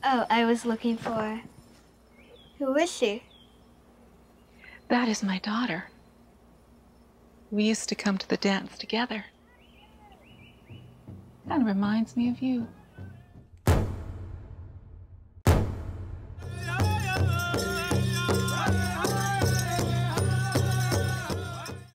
Oh, I was looking for... Who is she? That is my daughter. We used to come to the dance together. Kind of reminds me of you.